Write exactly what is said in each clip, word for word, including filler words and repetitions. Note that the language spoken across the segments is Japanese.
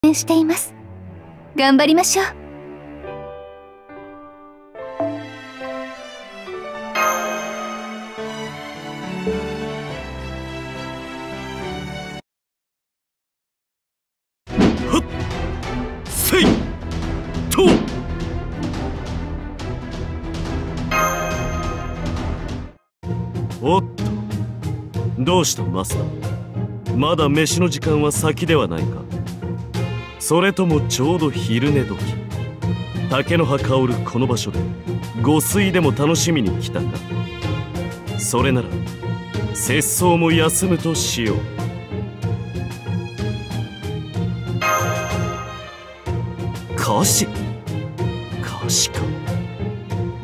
応援しています。頑張りましょう。 はっせいとおっと、どうしたマスター、まだ飯の時間は先ではないか。それともちょうど昼寝時、竹の葉香るこの場所で御睡でも楽しみに来たか。それなら節操も休むとしよう。菓子菓子か。うん、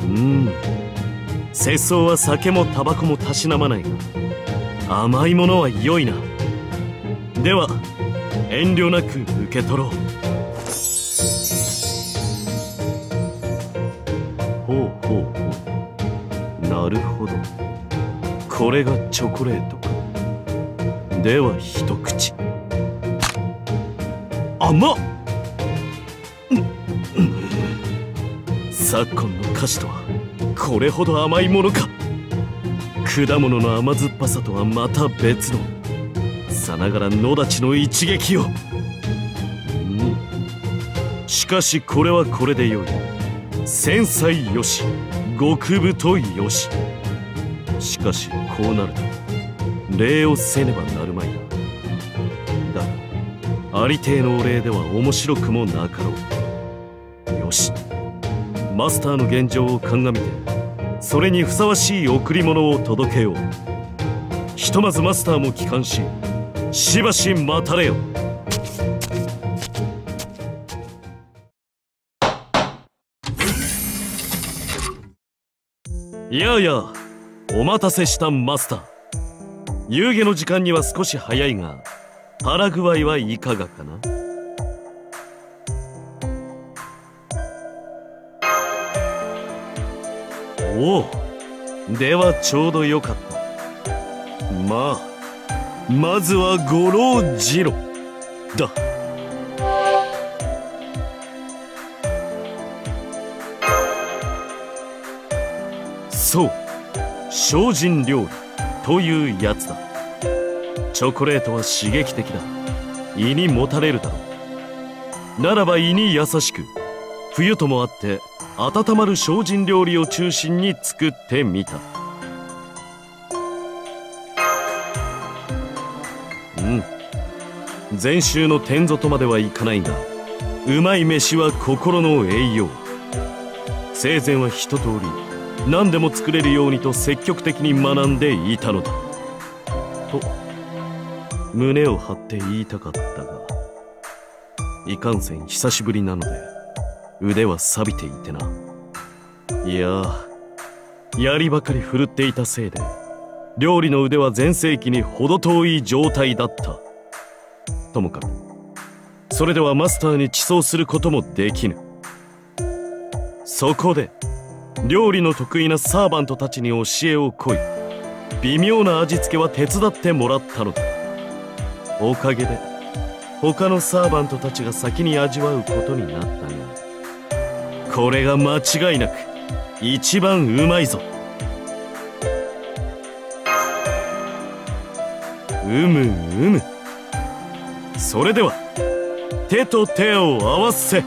節操は酒もタバコもたしなまないが、甘いものは良いな。では遠慮なく受け取ろう。ほうほうほう、なるほど、これがチョコレートか。では一口。甘っ。昨今の菓子とはこれほど甘いものか。果物の甘酸っぱさとはまた別のさながら野立ちの一撃よ。うん、しかしこれはこれでよい。繊細よし、極太よし。しかしこうなると礼をせねばなるまいな。だがありていのお礼では面白くもなかろう。よし、マスターの現状を鑑みてそれにふさわしい贈り物を届けよう。ひとまずマスターも帰還し、しばし待たれよ。いやいや、お待たせしたマスター。夕げの時間には少し早いが、腹具合はいかがかな。おお、ではちょうどよかった。まあまずはご老次郎だ。そう、精進料理というやつだ。チョコレートは刺激的だ。胃にもたれるだろう。ならば胃に優しく、冬ともあって温まる精進料理を中心に作ってみた。うん、禅宗の天祖とまではいかないが、うまい飯は心の栄養。生前は一通り何でも作れるようにと積極的に学んでいたのだと胸を張って言いたかったが、いかんせん久しぶりなので腕は錆びていてな。いやー、槍ばかり振るっていたせいで料理の腕は全盛期に程遠い状態だった。ともかくそれではマスターに馳走することもできぬ。そこで料理の得意なサーバントたちに教えを請い、微妙な味付けは手伝ってもらったのだ。おかげで他のサーバントたちが先に味わうことになったが、これが間違いなく一番うまいぞ。うむうむ。それでは手と手を合わせ。